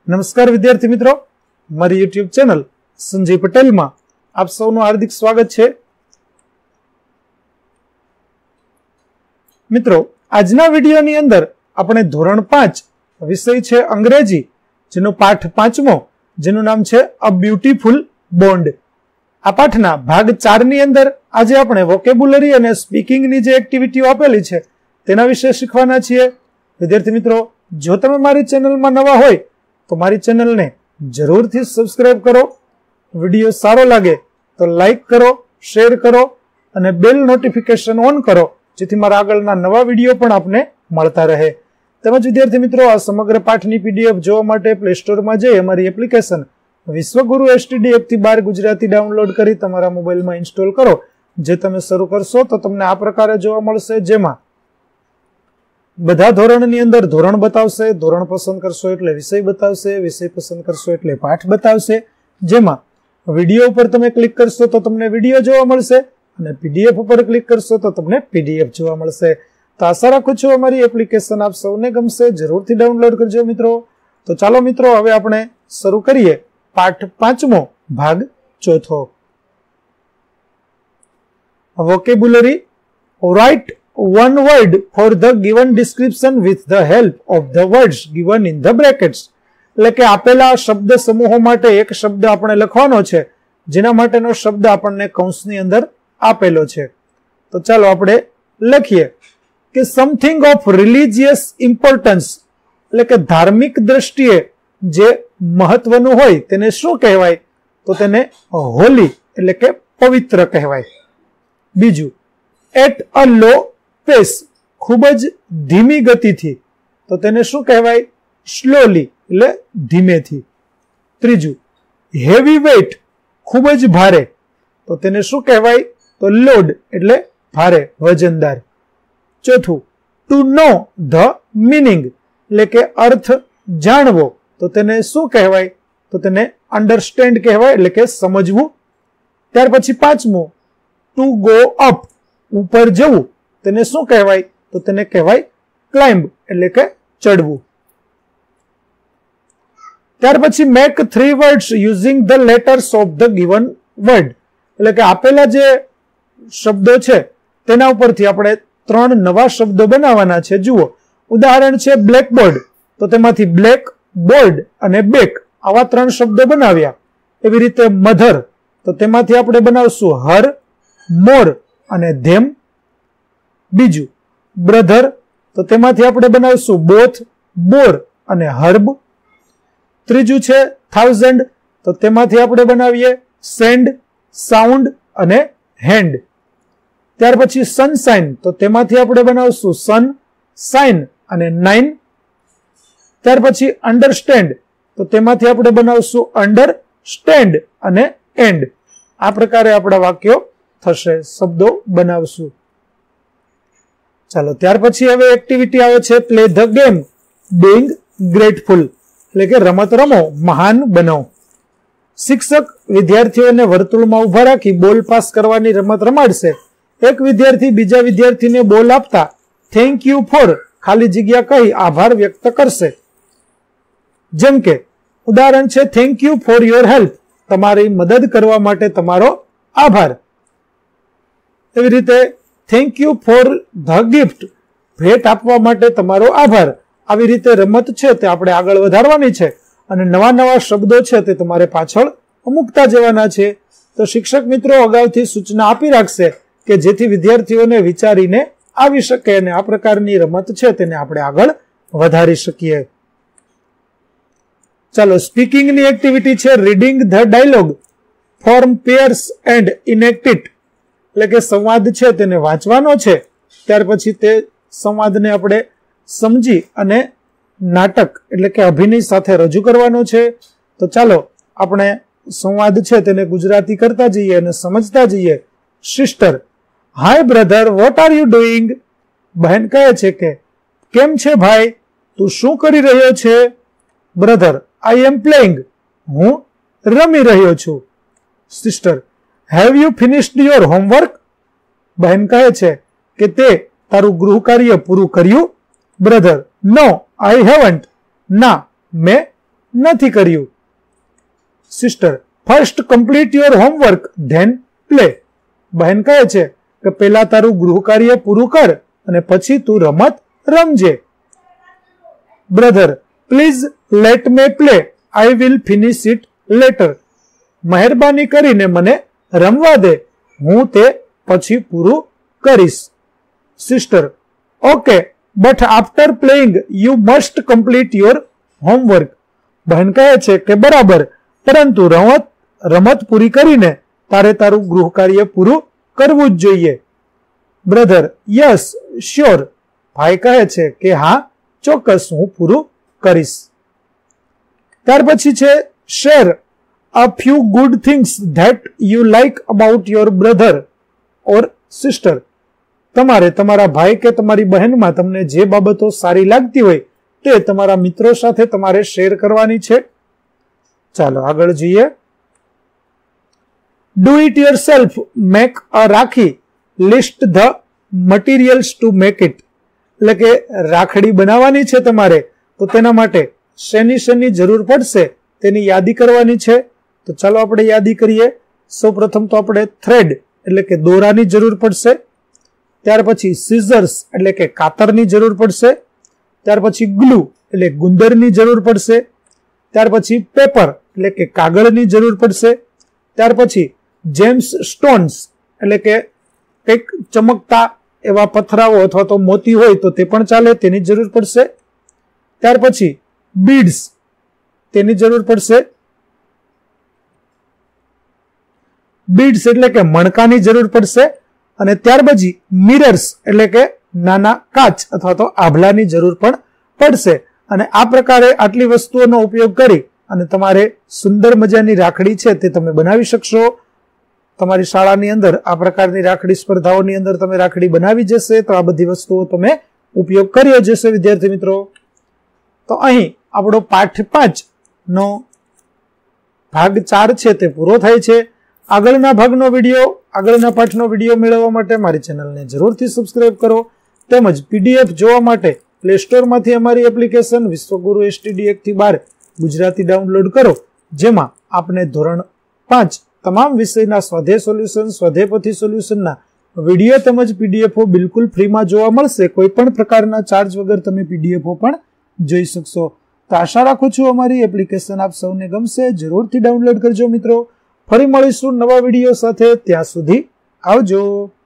નમસ્કાર વિદ્યાર્થી મિત્રો, મારી યુટ્યુબ ચેનલ સંજય પટેલમાં આપ સૌનું હાર્દિક સ્વાગત છે. મિત્રો, આજના વિડીયોની અંદર આપણે ધોરણ 5 વિષય છે અંગ્રેજી, જેનો પાઠ 5મો, જેનું નામ છે અ બ્યુટીફુલ બોન્ડ. આ પાઠના ભાગ 4 ની અંદર આજે આપણે વોકેબ્યુલરી અને સ્પીકિંગની જે એક્ટિવિટીઓ આપેલી છે તેના વિશે શીખવાના છીએ. વિદ્યાર્થી મિત્રો, જો તમે મારી ચેનલમાં નવા હોય તો મારી ચેનલને જરૂરથી સબસ્ક્રાઇબ કરો. વિડીયો સારો લાગે તો લાઈક કરો, શેર કરો અને બેલ નોટિફિકેશન ઓન કરો, જેથી મારા આગળના નવા વિડીયો પણ આપને મળતા રહે. તેમજ વિદ્યાર્થી મિત્રો, આ સમગ્ર પાઠની પીડીએફ જોવા માટે પ્લે સ્ટોરમાં જઈ અમારી એપ્લિકેશન વિશ્વગુરુ STD એપથી 12 ગુજરાતી ડાઉનલોડ કરી તમારા મોબાઈલમાં ઇન્સ્ટોલ કરો. જે તમે શરૂ કરશો તો તમને આ પ્રકારે જોવા મળશે, જેમાં બધા ધોરણની અંદર ધોરણ બતાવશે, ધોરણ પસંદ કરશો એટલે વિષય બતાવશે, વિષય પસંદ કરશો એટલે પાઠ બતાવશે. જેમાં વિડીયો ઉપર તમે ક્લિક કરશો તો તમને વિડીયો જોવા મળશે અને PDF ઉપર ક્લિક કરશો તો તમને PDF જોવા મળશે. તો આશા રાખું છું અમારી એપ્લિકેશન આપ સૌને ગમશે. જરૂરથી ડાઉનલોડ કરજો મિત્રો. તો ચાલો મિત્રો, હવે આપણે શરૂ કરીએ પાઠ 5મો, ભાગ 4. Vocabulary. Write one word for the given description with the help of the words given in the brackets. એટલે કે આપેલા શબ્દ સમૂહો માટે એક શબ્દ આપણે લખવાનો છે, જેના માટેનો શબ્દ આપણને કૌંસની અંદર આપેલો છે. તો ચાલો આપણે લખીએ કે સમથિંગ ઓફ રિલિજિયસ ઇમ્પોર્ટન્સ, એટલે કે ધાર્મિક દ્રષ્ટિએ જે મહત્વનું હોય તેને શું કહેવાય? તો તેને હોલી એટલે કે પવિત્ર કહેવાય. બીજું, એટ અ લો પેસ, ખૂબ જ ધીમી ગતિથી, તો તેને શું કહેવાય? સ્લોલી એટલે ધીમેથી. ત્રીજું, હેવી વેઇટ, ખૂબ જ ભારે, તો તેને શું કહેવાય? તો લોડ એટલે ભારે, વજનદાર. ચોથું, ટુ નો ધ મીનિંગ, એટલે કે અર્થ જાણવો, તો તેને શું કહેવાય? તો તેને અન્ડરસ્ટેન્ડ કહેવાય, એટલે કે સમજવું. ત્યાર પછી પાંચમું, ટુ ગો અપ, ઉપર જવું, તેને શું કહેવાય? તો તેને કહેવાય ક્લાઇમ્બ, એટલે કે ચડવું. ત્યાર પછી make 3 words using the letters of the given word, એટલે કે આપેલા જે શબ્દો છે તેના ઉપરથી આપણે 3 નવા શબ્દો બનાવવાના છે. જુઓ, ઉદાહરણ છે બ્લેકબોર્ડ, તો તેમાંથી બ્લેક, બોર્ડ અને બેક, આવા 3 શબ્દો બનાવ્યા. એવી રીતે મધર, તો તેમાંથી આપણે બનાવશું હર, મોર અને ધેમ. બીજું, બ્રધર, તો તેમાંથી આપણે બનાવશું બોથ, બોર અને હર્બ. ત્રીજું છે 1000, તો તેમાંથી આપણે બનાવીએ સેન્ડ, સાઉન્ડ અને હેન્ડ. ત્યાર પછી સનશાઇન, તો તેમાંથી આપણે બનાવશું સન, સાઇન અને 9. ત્યાર પછી અન્ડરસ્ટેન્ડ, તો તેમાંથી આપણે બનાવશું અંડર, સ્ટેન્ડ અને એન્ડ. આ પ્રકારે આપણા વાક્યો થશે, શબ્દો બનાવશું. ચાલો, ત્યાર પછી હવે એક્ટિવિટી આવે છે play the game being grateful, એટલે કે રમત રમો, મહાન બનો. શિક્ષક વિદ્યાર્થીઓને વર્તુળમાં ઉભા રાખી બોલ પાસ કરવાની રમત રમાડશે. એક વિદ્યાર્થી બીજા વિદ્યાર્થીને બોલ આપતા થેન્ક યુ ફોર ખાલી જગ્યા કહી આભાર વ્યક્ત કરશે. જેમ કે ઉદાહરણ છે thank you for your help, તમારી મદદ કરવા માટે તમારો આભાર. એવી રીતે thank you for the gift, ભેટ આપવા માટે તમારો આભાર. આવી રીતે રમત છે તે આપણે આગળ વધારવાની છે અને નવા નવા શબ્દો છે તે તમારે પાછળ મૂકતા જવાના છે. તો શિક્ષક મિત્રો અગાઉથી સૂચના આપી રાખશે કે જેથી વિદ્યાર્થીઓને વિચારીને આવી શકે અને આ પ્રકારની રમત છે તેને આપણે આગળ વધારી શકીએ. ચાલો, સ્પીકિંગની એક્ટિવિટી છે reading the dialogue, form pairs and enact it, એટલે કે સંવાદ છે તેને વાંચવાનો છે. ત્યાર પછી તે સંવાદને આપણે સમજી અને નાટક એટલે કે અભિનય સાથે રજૂ કરવાનો છે. તો ચાલો આપણે સંવાદ છે તેને ગુજરાતી કરતા જઈએ અને સમજતા જઈએ. Sister, hi brother, what are you doing? બહેન કહે છે કે કેમ છે ભાઈ, તું શું કરી રહ્યો છે? બ્રધર, આઈ એમ પ્લેઇંગ, હું રમી રહ્યો છું. Sister, have you finished your homework? બહેન કહે છે કે તે તારું ગૃહ કાર્ય પૂરું કર્યું? બ્રધર, નો આઈ હેવન્ટ, ના મેં નથી કર્યું. Sister, first complete your homework then play. બહેન કહે છે કે પહેલા તારું ગૃહ કાર્ય પૂરું કર અને પછી તું રમત રમજે. Brother, please let me play, I will finish it later. મહેરબાની કરીને મને રમવા દે, હું તે પછી પૂરું કરીશ. Sister, okay, but after playing you must complete your homework. બહેન કહે છે કે બરાબર, પરંતુ રમત પૂરી કરીને તારે તારું ગૃહ કાર્ય પૂરું કરવું જ જોઈએ. Brother, yes sure. ભાઈ કહે છે કે હા ચોક્કસ હું પૂરું કરીશ. ત્યાર પછી છે share a few good things that you like about your brother or sister. તમારે તમારા ભાઈ કે તમારી બહેનમાં તમને જે બાબતો સારી લાગતી હોય તે તમારા મિત્રો સાથે તમારે શેર કરવાની છે. ચાલો આગળ જઈએ. Do it yourself make a rakhi, list the materials to make it. એટલે કે રાખડી બનાવવાની છે તમારે, તો તેના માટે શેની જરૂર પડશે તેની યાદી કરવાની છે. તો ચાલો આપણે યાદી કરીએ. સૌપ્રથમ તો આપણે થ્રેડ એટલે કે દોરાની જરૂર પડશે. ત્યાર પછી સિઝર્સ એટલે કે કાતરની જરૂર પડશે. ત્યાર પછી ગ્લુ એટલે ગુંદરની જરૂર પડશે. ત્યાર પછી પેપર એટલે કે કાગળની જરૂર પડશે. ત્યાર પછી જેમ્સ સ્ટોન્સ એટલે કે કંઈક ચમકતા એવા પથરાઓ અથવા તો મોતી હોય તો તે પણ ચાલે, તેની જરૂર પડશે. ત્યાર પછી બીડ્સ તેની જરૂર પડશે. બીડ્સ એટલે કે મણકાની જરૂર પડશે. અને ત્યાર પછી મિરર્સ એટલે કે નાના કાચ અથવા તો આભલાની જરૂર પણ પડશે. અને આ પ્રકારે આટલી વસ્તુઓનો ઉપયોગ કરી અને તમારે સુંદર મજાની રાખડી છે તે તમે બનાવી શકશો. તમારી શાળાની અંદર આ પ્રકારની રાખડી સ્પર્ધાઓની અંદર તમે રાખડી બનાવી જશે તો આ બધી વસ્તુઓ તમે ઉપયોગ કર્યો જશે વિદ્યાર્થી મિત્રો. તો અહીં આપણો પાઠ 5 નો ભાગ 4 છે તે પૂરો થાય છે. આગળના પાઠનો વિડીયો મેળવવા માટે મારી ચેનલને જરૂરથી સબસ્ક્રાઇબ કરો. તેમજ પીડીએફ જોવા માટે પ્લે સ્ટોરમાંથી અમારી એપ્લિકેશન વિશ્વગુરુ STD 1 થી 12 ગુજરાતી ડાઉનલોડ કરો, જેમાં આપને ધોરણ 5 તમામ વિષયના સ્વાધ્યાય સોલ્યુશન, સ્વાધ્યાયપોથી સોલ્યુશનના વિડીયો તેમજ પીડીએફઓ બિલકુલ ફ્રીમાં જોવા મળશે. કોઈ પણ પ્રકારના ચાર્જ વગર તમે પીડીએફઓ પણ જોઈ શકશો. તો આશા રાખું છું અમારી એપ્લિકેશન આપ સૌને ગમશે. જરૂરથી ડાઉનલોડ કરજો મિત્રો. ફરી મળીશું નવા વિડીયો સાથે. ત્યાં સુધી આવજો.